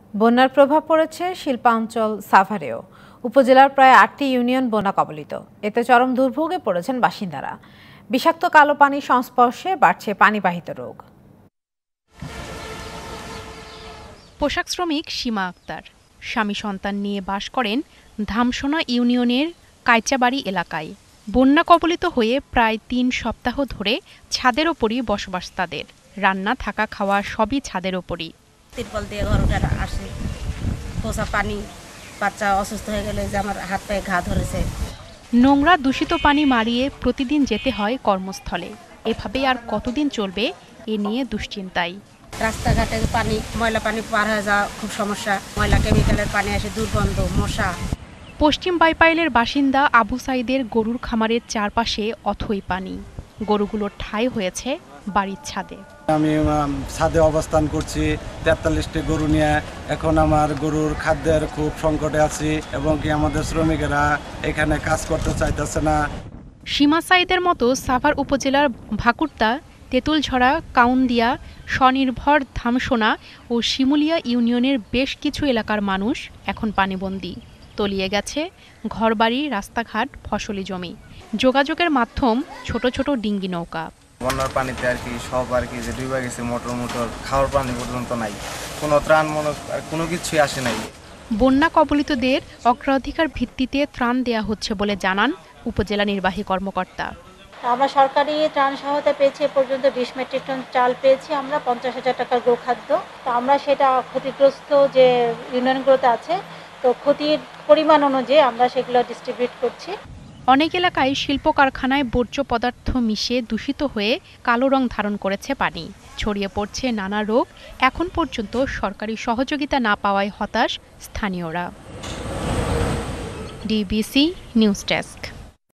বন্যার প্রভাব পড়েছে শিল্পাঞ্চল সাভারেও। উপজেলার প্রায় ৮টি ইউনিয়ন বন্যা কবলিত। এতে চরম দুর্ভোগে পড়েছেন বাসিন্দারা। বিষাক্ত কালো পানির সংস্পর্শে বাড়ছে পানিবাহিত রোগ। পোশাক শ্রমিক সীমা আক্তার স্বামী সন্তান নিয়ে বাস করেন ধামসোনা ইউনিয়নের কাইচাবাড়ি এলাকায়। বন্যা কবলিত হয়ে প্রায় ৩ সপ্তাহ ধরে ছাদের ওপরই বসবাস তাদের। রান্না, থাকা, খাওয়া সবই ছাদের ওপরই। তিরপল দিয়ে ঘর আসে, পোষা পানি, বাচ্চা অসুস্থ হয়ে গেলে যে আমার হাত পায়ে ঘা ধরেছে। নোংরা দূষিত পানি মারিয়ে প্রতিদিন যেতে হয় কর্মস্থলে। এভাবে আর কতদিন চলবে এ নিয়ে দুশ্চিন্তায়। রাস্তাঘাটে পানি, ময়লা পানি পার হয়ে যাওয়া খুব সমস্যা। ময়লা কেমিক্যালের পানি আসে, দুর্গন্ধ, মশা। পশ্চিম বাইপাইলের বাসিন্দা আবু সাইদের গরুর খামারের চারপাশে অথই পানি। গরুগুলোর ঠাঁই হয়েছে বাড়ির ছাদে। আমি ছাদে অবস্থান করছি ৪৩টি গরু নিয়ে। এখন আমার গরুর খাদ্যের খুব সংকটে আছি এবং কি আমাদের শ্রমিকেরা এখানে কাজ করতে চাইতেছে না। সীমা সাইদের মতো সাভার উপজেলার ভাকুরতা, তেঁতুলঝরা, কাউন্দিয়া, স্বনির্ভর ধামসোনা ও শিমুলিয়া ইউনিয়নের বেশ কিছু এলাকার মানুষ এখন পানিবন্দী। তলিয়ে গেছে ঘরবাড়ি, রাস্তাঘাট, ফসলি জমি। যোগাযোগের মাধ্যম ছোট ছোট ডিঙ্গি নৌকা। বন্যার পানিতে সব যে ডুবে গেছে, মোটর খাওয়ার পানি পর্যন্ত নাই, কোনো ত্রাণ কোনো কিছুই আসে নাই। বন্যা কবলিতদের অগ্রাধিকার ভিত্তিতে ত্রাণ দেয়া হচ্ছে বলে জানান উপজেলা নির্বাহী কর্মকর্তা। আমরা সরকারি ত্রাণ সহায়তা পেয়েছি, এ পর্যন্ত 20 মেট্রিক টন চাল পেয়েছি আমরা, 50,000 টাকার গোখাদ্য। তো আমরা সেটা ক্ষতিগ্রস্ত যে ইউনিয়নগুলোতে আছে, তো ক্ষতির পরিমাণ অনুযায়ী আমরা সেগুলো ডিস্ট্রিবিউট করছি। অনেক এলাকায় শিল্প কারখানায় বর্জ্য পদার্থ মিশে দূষিত হয়ে কালো রং ধারণ করেছে পানি। ছড়িয়ে পড়ছে নানা রোগ। এখন পর্যন্ত সরকারি সহযোগিতা না পাওয়ায় হতাশ স্থানীয়রা। DBC news desk.